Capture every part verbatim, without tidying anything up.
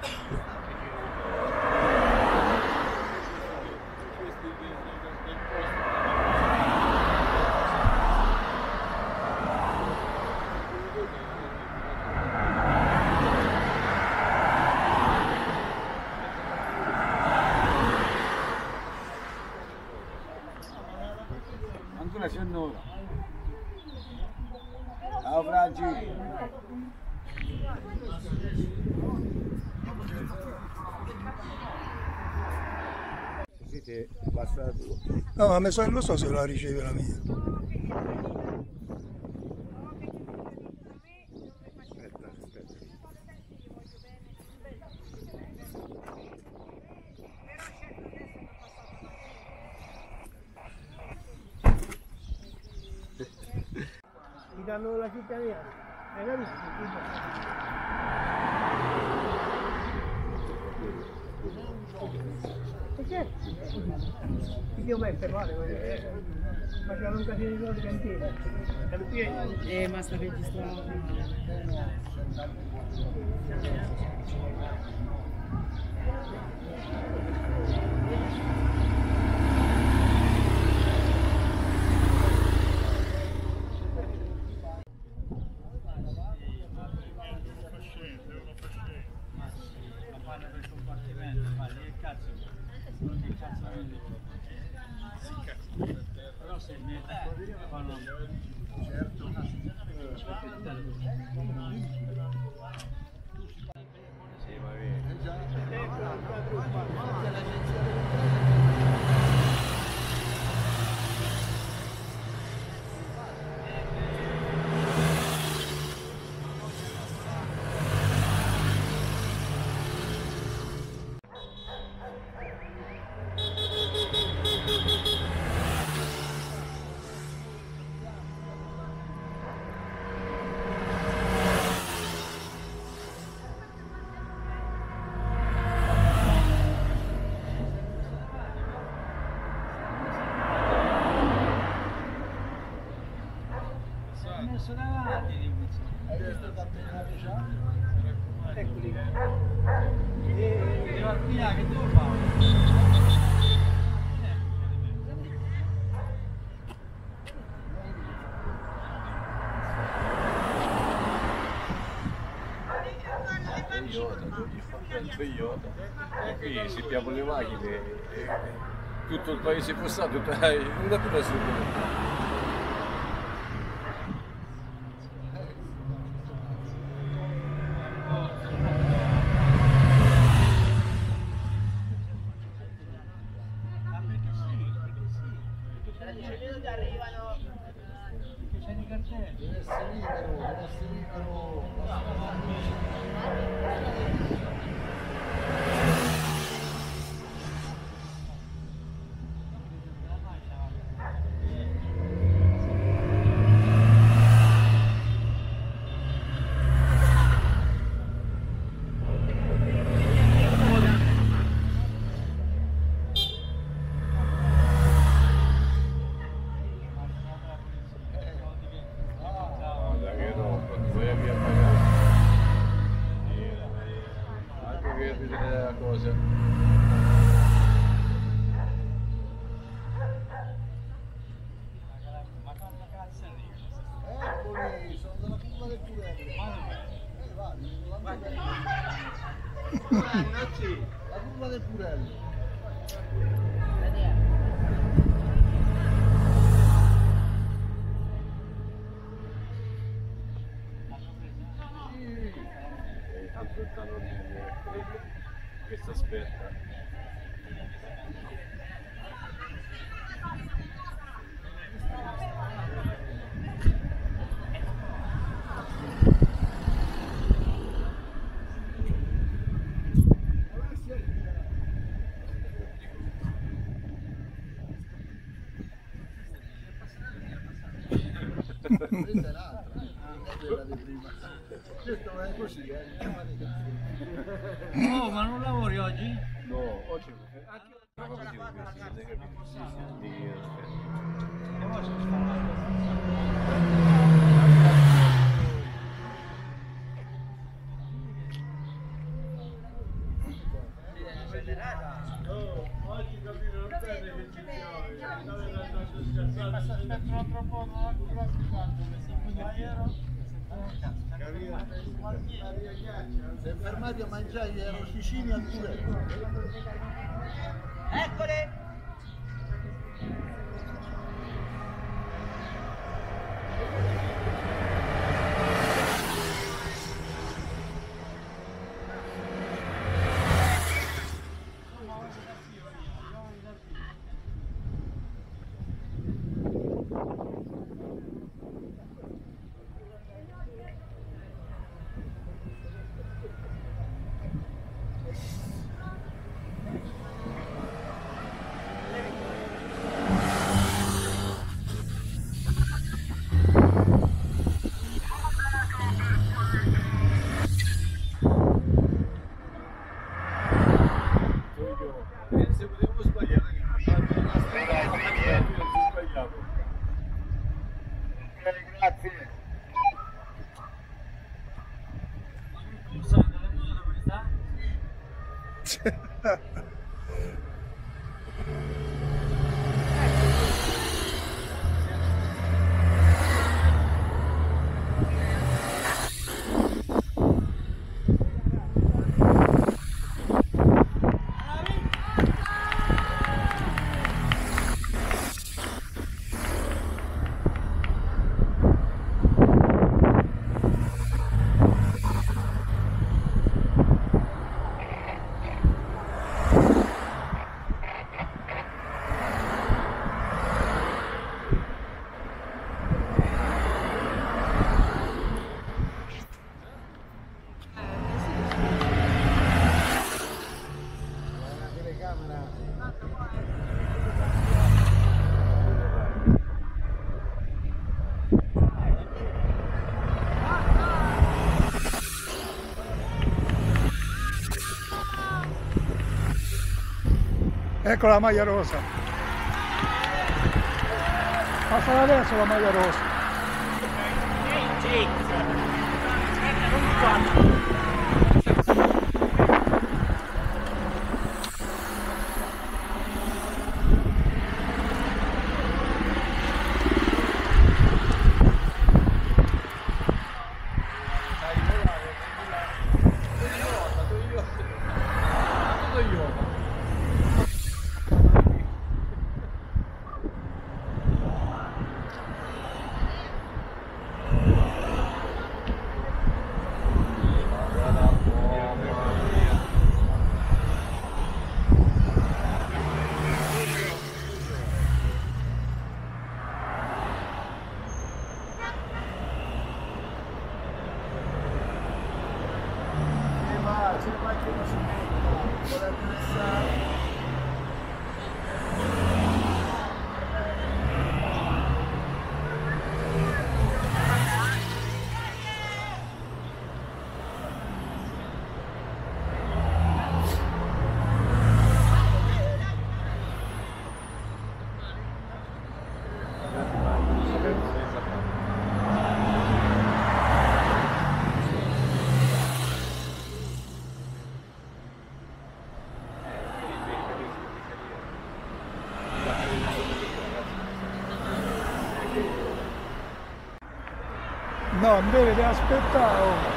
Ancora c'è un'ora. Ciao Franci. Siete basta la tua. No, ma mi sa, lo so se la riceve la mia. Aspetta, aspetta. Ti danno la cittadina, hai capito? Perché? Ti devo mai fermare, facevano un casino di soldi cantiere. Eh, ma sta registrando. Però se mi fanno certo Sì, va bene. messo davanti di Hai visto il campionato già? eccoli e devo arpigliare che devo fare? Toyota e qui si piamo le macchine e tutto il paese passato non da più da solo. Arrivano che c'è di cartelli deve essere libero, deve essere libero. Eccoli, sono dalla curva del Purello. Eh, va, la curva del Purello. Che si aspetta. Questa è l'altra, non è quella di prima. Questo è così, eh. oh ma non lavori oggi? No, oggi anche non così hai capito? Sì, sì, e poi sono stato Oggi capito non bene che ci Ma se aspettano troppo non ha curato tanto, Si è fermati a mangiare gli arrosticini al culetto. Eccole! Se potevo sbagliare, Grazie. Ecco la maglia rosa. Passala adesso la maglia rosa. No, deve aspettare.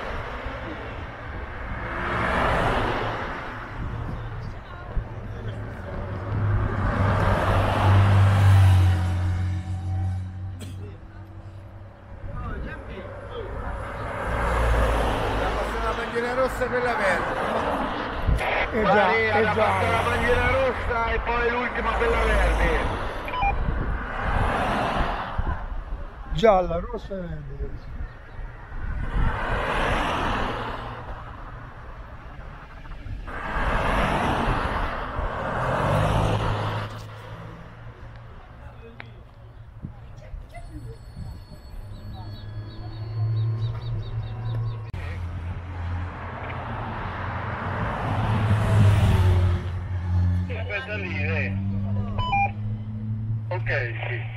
Rossa e quella verde. È già, è la già. bandiera rossa e poi l'ultima quella verde. Gialla, rossa e verde. Aspetta lì, eh. Ok, sì.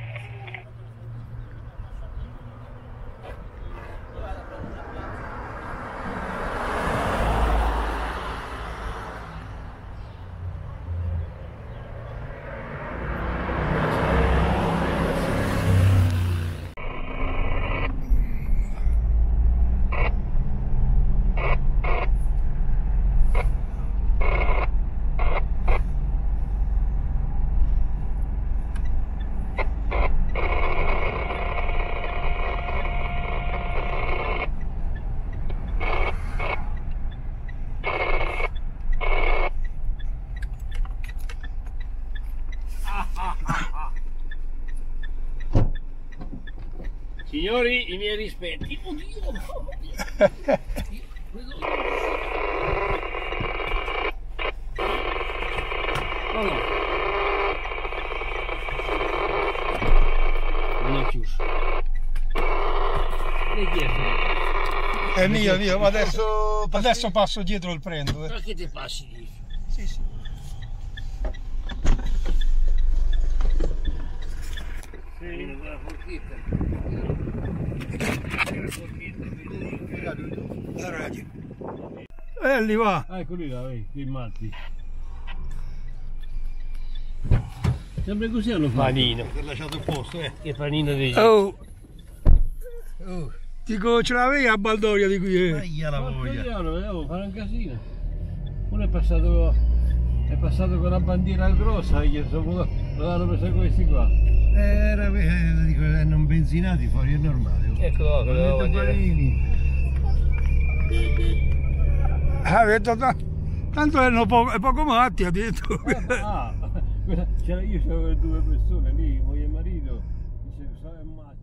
Signori, i miei rispetti. Oddio! No, no. Non è chiuso. E dietro. È mio, mio, ma adesso, adesso passo dietro il prendo. Eh. Ma che ti passi dietro? Sì, sì. Sì, la forchetta. La radio. Eh, lì va. Ah, ecco lì, là, vedi, i matti. Sempre così hanno fatto. Panino. Ti ho lasciato il posto, eh. Che panino di... Oh, Oh, dico, ce l'avevi a Baldoria di qui? Eh? aia la Ma voglia. coglione, devo fare un casino. Uno è passato, è passato con la bandiera grossa, gli sono, lo hanno preso questi qua. Era, eh, dico, non benzinati fuori, è normale. Oh. Eccolo qua, quello Mette panini. Ha detto, ta- tanto erano poco, è poco matti, ha detto. Ah, c'era io c'avevo due persone lì, moglie e marito, dice, è matto.